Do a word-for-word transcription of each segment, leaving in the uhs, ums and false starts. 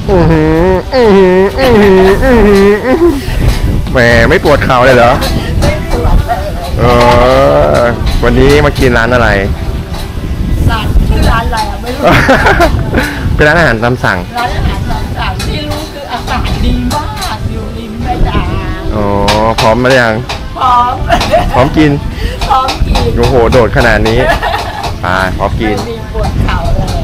อือหืออือหืออือหืออือหือแหมไม่ปวดเข่าเลยเหรอเออวันนี้มากินร้านอะไรร้านชื่อร้านอะไรอ่ะไม่รู้เป็นร้านอาหารตามสั่งร้านอาหารตามสั่งที่รู้คืออากาศดีมากอยู่ริมแม่น้ำอ๋อพร้อมมาหรือยังพร้อมพร้อมกินพร้อมกินโอ้โหโดดขนาดนี้ไปพร้อมกินมีปวดเข่าเลย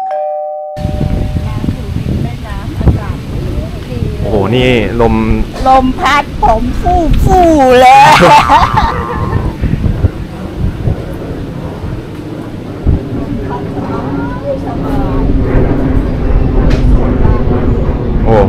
แม่น้ำอากาศดีโอ้โหนี่ลมลมพัดผมฟู่ฟู่เลยโอ้โห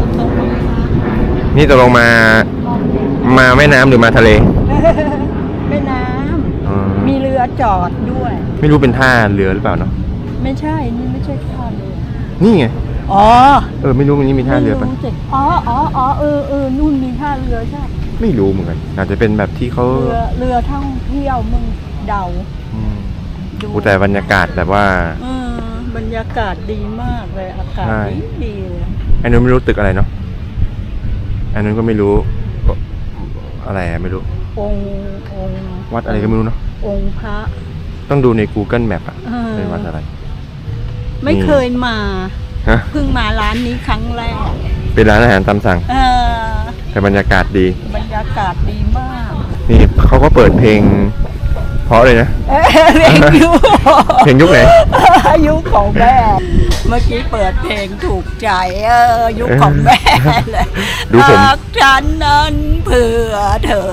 นี่ตกลงมามาแม่น้ำหรือมาทะเลแม่น้ำมีเรือจอดด้วยไม่รู้เป็นท่าเรือหรือเปล่าเนาะไม่ใช่นี่ไม่ใช่ท่าเรือนี่ไงอ๋อเออไม่รู้มันนี่มีท่าเรือปะอ๋ออ๋ออ๋อเออเออนู่นมีท่าเรือใช่ไม่รู้เหมือนกันอาจจะเป็นแบบที่เขาเรือเรือท่องเที่ยวมึงเดาดูแต่บรรยากาศแบบว่าบรรยากาศดีมากเลยอากาศดีดีเลยอันนู้นไม่รู้ตึกอะไรเนาะอันนู้นก็ไม่รู้อะไรอะไม่รู้องค์องค์วัดอะไรก็ไม่รู้เนาะองค์พระต้องดูใน Google Map อะเป็นวัดอะไรไม่เคยมาเพิ่งมาร้านนี้ครั้งแรกเป็นร้านอาหารตามสั่งแต่บรรยากาศดีบรรยากาศดีมากนี่เขาก็เปิดเพลงเพราะเลยนะเพลงยุคเพลงยุคไหนยุคของแม่เมื่อกี้เปิดเพลงถูกใจเออยุคของแม่เลยดูผมรักฉันนั้นเพื่อเธอ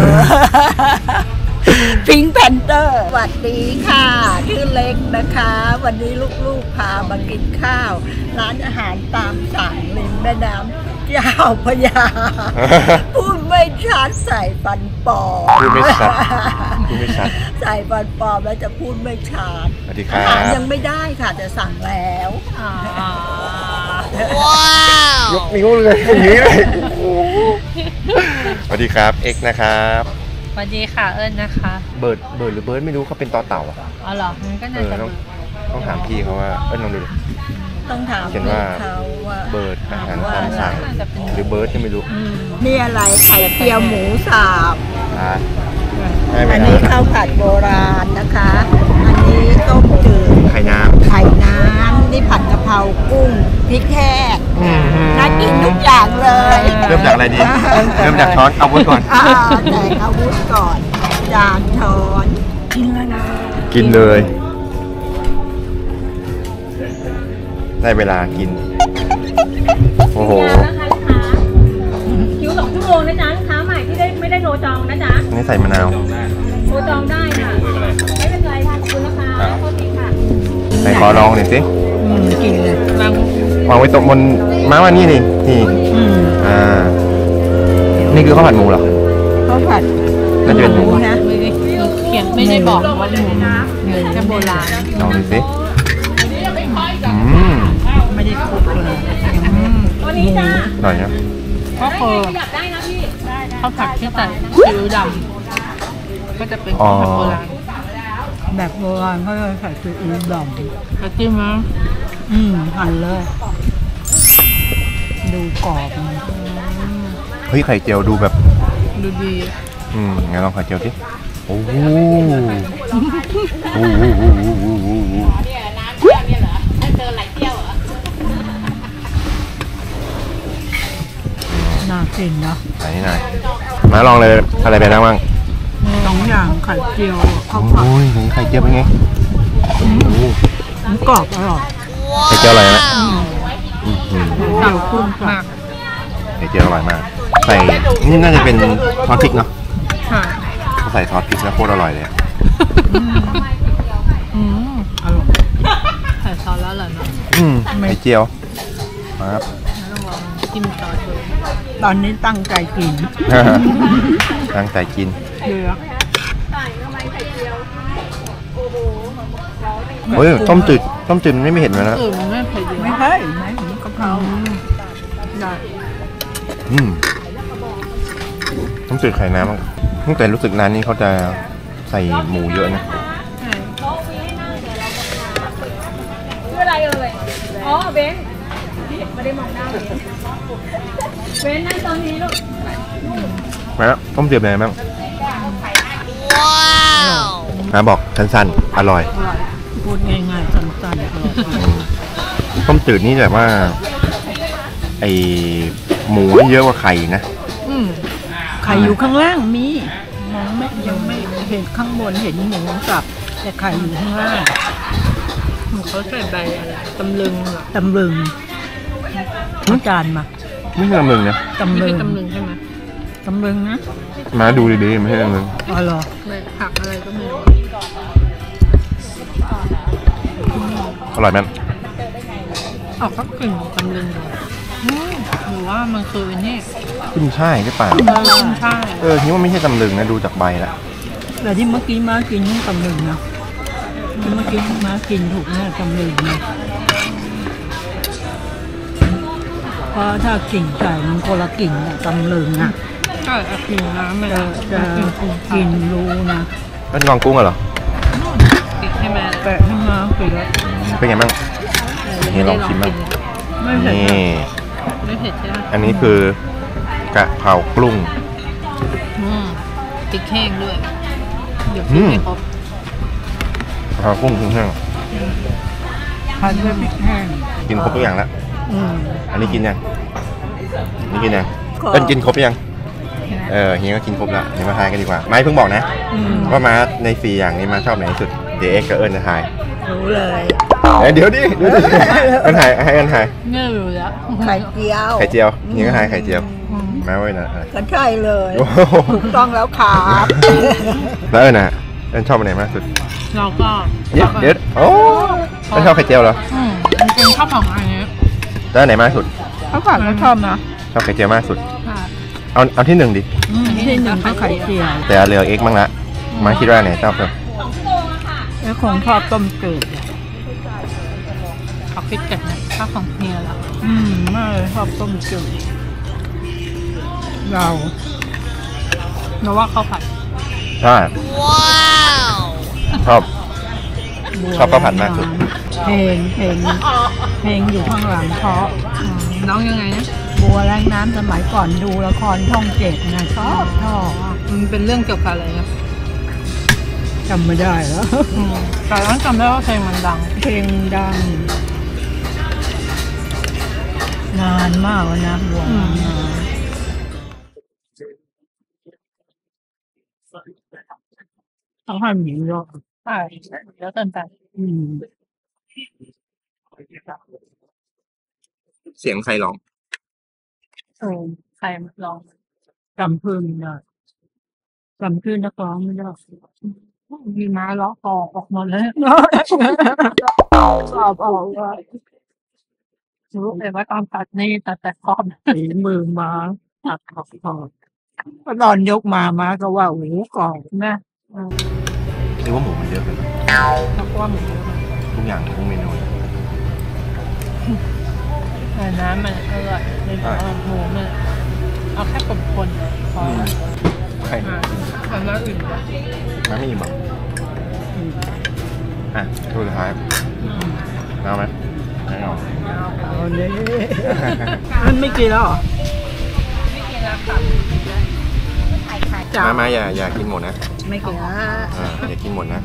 พิงค์แพนเตอร์สวัสดีค่ะชื่อเล็กนะคะวันนี้ลูกๆพามากินข้าวร้านอาหารตามสั่งริมแม่น้ำเจ้าพระยาพูดไม่ชัดใส่ฟันปลอมพูดไม่ชัดพูดไม่ชัดใส่ฟันปลอมแล้วจะพูดไม่ชัดสวัสดีครับอาหารยังไม่ได้ค่ะจะสั่งแล้วว้าวยกนิ้วเลยอย่างนี้เลยสวัสดีครับเอ็กนะครับสวัสดีค่ะเอิญนะคะเบิร์ดเบิร์ดหรือเบิร์ดไม่รู้เขาเป็นต่อเต่าอ่ะอ๋อเหรอมันก็น่าจะต้องต้องถามพี่เขาว่าเอิญลองดูดิต้องถามเขียนว่าเบิร์ดอาหารตามสั่งหรือเบิร์ดไม่รู้นี่อะไรไข่เจียวหมูสับอันนี้ข้าวผัดโบราณนะคะอันนี้ต้มจืดไข่น้ำไข่น้ำนี่ผัดกะเพรากุ้งพริกแห้งน่ากินทุกอย่างเลยเริ่มจากอะไรดีเริ่มจากช้อนอาวุธก่อนแต่อาวุธก่อนจานช้อนกินแล้วนะกินเลยได้เวลากินโอ้โหคิวสองชั่วโมงนะจ๊ะลูกค้าใหม่ที่ได้ไม่ได้โทรจองนะจ๊ะนี่ใส่มะนาวโทรจองได้ค่ะไม่เป็นไรค่ะขอบคุณนะคะโทษทีค่ะไหนขอลองหน่อยสิกินเลยวางวางไว้ตรงบนม้าว่านี่นี่นี่อ่านี่คือข้าวผัดหมูเหรอข้าวผัดน่าจะเป็นหมูนะไม่ได้เขียนไม่ได้บอกว่าหมูแค่โบราณลองดูสิไม่ได้คลุกเลยตัวนี้จ้าหน่อยนะก็คือข้าวผัดที่ใส่ซีอิ๊วดำก็จะเป็นข้าวผัดโบราณแบบโบราณเขาจะใส่ซีอิ๊วดำกระจิ้มมั้ยอืมหั่นเลยดูกรอบเฮ้ยไข่เจียวดูแบบดูดีอืมงั้นลองไข่เจียวสิโอ้โหโอ้โหเนี่ยน้ำเที่ยวเนี่ยเหรอถ้าเจอไหลเที่ยวเหรอน่ากินเนาะไหนไหนมาลองเลยอะไรไปบ้างบ้างสองอย่างไข่เจียวข้าวผัดโอ้ยไข่เจียวเป็นไงมันกรอบอร่อยไข่เจียวอร่อยนะเจียวกุ้งมากไข่เจียวอร่อยมากใส่นี่น่าจะเป็นซอสพริกเนาะเขาใส่ซอสพริกแล้วโคตรอร่อยเลยอืมอร่อยใส่ซอสแล้วเหรอเนาะอืมไข่เจียวครับจิ้มซอสเลยตอนนี้ตั้งใจกินตั้งใจกินเยอะเฮ้ยต้มจืดต้มจืดไม่ไม่เห็นเลยนะไม่เผ็ดไม่ใช่ไม่ถึงกะเพราได้อืมต้มจืดไข่น้ำตั้งแต่รู้สึกร้านนี้เขาจะใส่หมูเยอะนะชื่ออะไรเอ่ยอ๋อเบนไม่ได้มองหน้าเลยเว้นนั่งตรงนี้ลูกมาแล้วต้มจืดเป็นไงบ้างว้าวนะบอกสั้นๆอร่อยพูดง่ายๆสั้นๆต้มจืดนี่แบบว่าไอหมูเยอะกว่าไข่นะอืมไข่อยู่ข้างล่างมีมองไม่ยังไม่เห็นข้างบนเห็นหมูสับแต่ไข่อยู่ข้างล่างเขาใส่ใบอะไรตำลึงเหรอตำลึงเอาจานมาไม่ใช่ตำลึงนะตำไม่ลึใช่งตำลึงใช่ไหมตำลึงนะมาดูดีๆไม่ใช่ตำลึงอ๋อเหรอไม่ผักอะไรก็ไม่รู้อร่อยไหมออกก็กลิ่นตำลึงเลยอืมหรือว่ามันคือนี่ขึ้นช่ายหรือเปล่าเออใช่เออคิดว่าไม่ใช่ตำลึงนะดูจากใบแล้วแต่ที่เมื่อกี้มากินนี่ตำลึงนะที่เมื่อกี้มากินถูกแน่ตำลึงนะเพราะถ้ากลิ่นไก่มันคนละกลิ่นกับตำลึงอ่ะใช่เอากลิ่นน้ำมันจะจะกินรู้นะเป็นกองกุ้งเหรอติดให้แม่แปะให้มาเปียกเป็นไงบ้างนี่ลองชิมบ้างไม่เผ็ดนี่ไม่เผ็ดใช่ไหมอันนี้คือกะเพรากรุ้งอืมพริกแห้งด้วย เดี๋ยวพูดไม่ครบกะเพรากุ้งกุ้งแห้งผัดด้วยพริกแห้งกินครบทุกอย่างแล้วอืมอันนี้กินยังนี่กินยังก็เป็นกินครบยังเออเฮียก็กินครบแล้วเดี๋ยวมาทายกันดีกว่าไม่เพิ่งบอกนะอืมว่ามาในสี่อย่างนี้มาชอบไหนที่สุดเดี๋ยวเอ็กซ์กับเอิญจะทายรู้เลยเอ้ยเดี๋ยวดิเดี๋ยวดิเอิญทายให้เอิญทายเนี่ยรู้แล้วไข่เจียวไข่เจียวเฮียก็ทายไข่เจียวอืมแม้ว่านะอะไรก็ใช่เลยโอ้โหถูกต้องแล้วครับแล้วเอิญน่ะเอิญชอบอันไหนมากสุดเราก็เดี๋ยวเดี๋ยวโอ้เอิญชอบไข่เจียวเหรออืมจริงๆชอบของอันนี้แล้วอันไหนมากสุดข้าวผัดก็ชอบนะชอบไข่เจียวมากสุดค่ะเอาเอาที่หนึ่งดิที่หนึ่งก็ไข่เจียวแต่เหลือเอ็กซ์บ้างละมาคิดว่าอันไหนชอบสุดแล้วคงชอบต้มจืดอะขอคิดกันนะชอบของเฮียแล้วอืมไม่ชอบต้มจืดเราเราว่าข้าวผัดใช่ชอบ ชอบข้าวผัดมากสุดเพลงเพลงเพลงอยู่ข้างหลังเพราะอืมน้องยังไงนะบัวแรงน้ำสมัยก่อนดูละครช่องเจ็ดนะชอบชอบมันเป็นเรื่องเกี่ยวกับอะไรนะจำไม่ได้แล้วอืมแต่ต้องจำได้ว่าเพลงมันดังเพลงดัง นานมากแล้วนะบัวแรงน้ำต้องให้หมีเยอะใช่เยอะเกินไปอืมเสียงใครร้องเออใครลองจำพื้นไม่ได้จำพื้นนักร้องไม่ได้มีม้าล้อคอออกมาเลยชอบออกว่ารู้เลยว่าตอนตัดนี่ตัดแต่คอบฝีมือมาตัดขอบขอบก็ตอนยกมามาก็ว่าโอ้โหกรอบนะอืมหรือว่าหมูมันเยอะเกินไปแล้วก็มีทุกอย่างทุกเมนูแต่น้ำมันอร่อยในตัวหมูมันเอาแค่กลมคนพอใช่อ่าอันนั้นอื่นมาไม่อิ่มหรออ่ะช่วสุดท้ายเอาไหมไม่เอาเอาเลยมันไม่กินแล้วเหรอมามาอย่าอย่ากินหมดนะไม่กินแล้วอ่าอย่ากินหมดนะ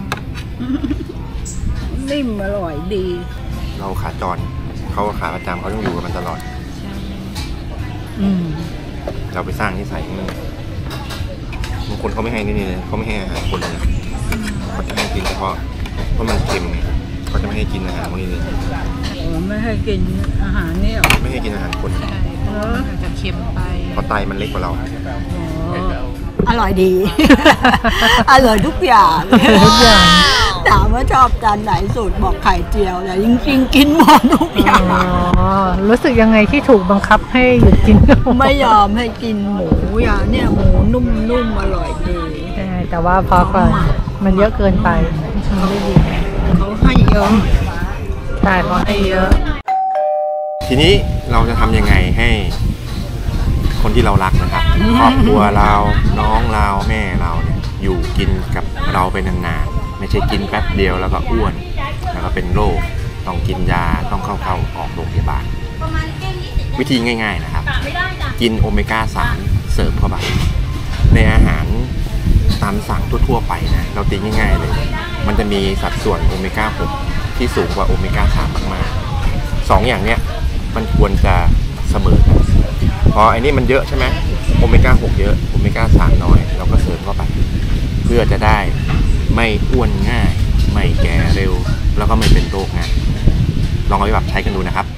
นิ่มอร่อยดีเราขาจรเขาขาประจำเขาต้องอยู่กับมันตลอดอืมเราไปสร้างนิสัยให้มันบางคนเขาไม่ให้นี่นี่เลยเขาไม่ให้อาหารคนเลยนะเขาจะให้กินเฉพาะเพราะมันเค็มไงเขาจะไม่ให้กินอาหารพวกนี้เลยเออไม่ให้กินอาหารนี่หรอไม่ให้กินอาหารคนใช่มันจะเค็มไปเพราะไตมันเล็กกว่าเราอร่อยดี อร่อยทุกอย่างทุกอย่างถามว่าชอบจานไหนสุดบอกไข่เจียวแต่จริงๆกินหมดทุกอย่างรู้สึกยังไงที่ถูกบังคับให้หยุดกินไม่ยอมให้กินหมูอย่างเนี่ยหมูนุ่มๆอร่อยดีใช่แต่ว่าพอก่อนมันเยอะเกินไปมันไม่ดีเขาให้เยอะใช่เพราะให้เยอะทีนี้เราจะทำยังไงให้คนที่เรารักนะครับ ครอบครัวเราน้องเราแม่เราเนี่ยอยู่กินกับเราไปนานๆไม่ใช่กินแป๊บเดียวแล้วก็อ้วนแล้วก็เป็นโรคต้องกินยาต้องเข้าเข้าออกโรงพยาบาลวิธีง่ายๆนะครับกินโอเมก้าสามเสริมเข้าไปในอาหารตามสั่งทั่วๆไปนะเราตีง่ายๆเลยมันจะมีสัดส่วนโอเมก้าหกที่สูงกว่าโอเมก้าสามมากๆสองอย่างเนี้ยมันควรจะเสมอกันเพราะไอ้นี่มันเยอะใช่ไหมโอเมก้าหกเยอะโอเมก้าสามน้อยเราก็เสริมเข้าไปเพื่อจะได้ไม่อ้วนง่ายไม่แก่เร็วแล้วก็ไม่เป็นโรคง่ายลองเอาไปแบบใช้กันดูนะครับ